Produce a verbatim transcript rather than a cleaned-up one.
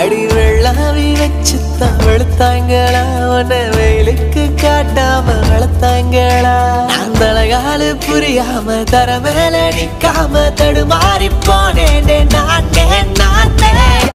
அடி வெள்ளாவி வச்சுத்தான் வெளுத்தாங்களா உன்னை வெயிலுக்கு காட்டாம வளர்த்தாங்களா அந்த அழகாலு புரியாம தர மேல நிக்காம தடுமா